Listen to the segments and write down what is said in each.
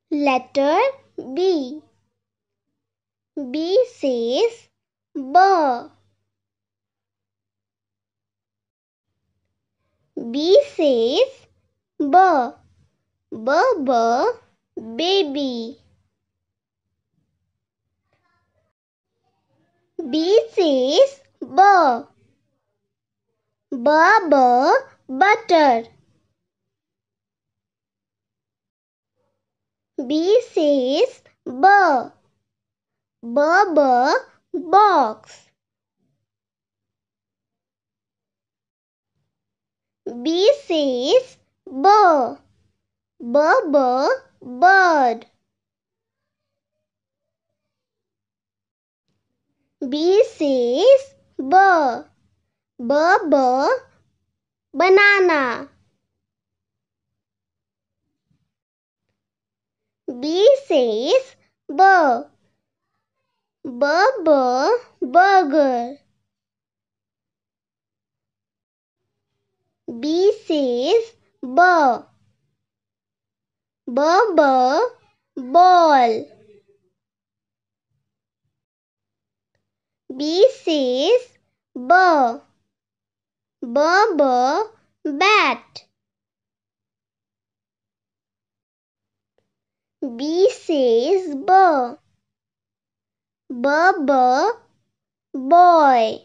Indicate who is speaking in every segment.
Speaker 1: Letter B. B says B. B says B. B, baby. B says B. B, butter. B says B. B, box. B says B. B, bird. B says B. B, banana. B says B. B, burger. B says B. B, ball. B says B. B, bat. B says B. B, boy.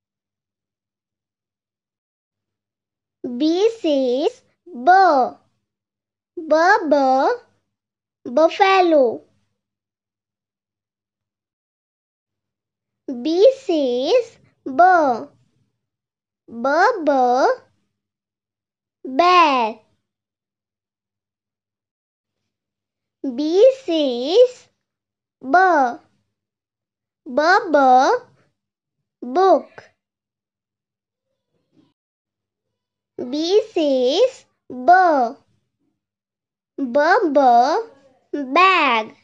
Speaker 1: B says B. B, buffalo. B says B. B, bear. B says B. B, book. B says B. B, bag.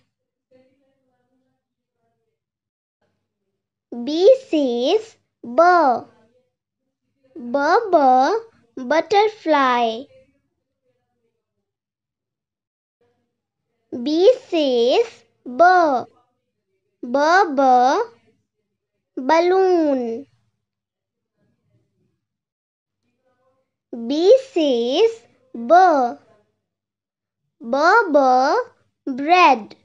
Speaker 1: B says B. B, butterfly. B says B. B, balloon. B says B. B, bread.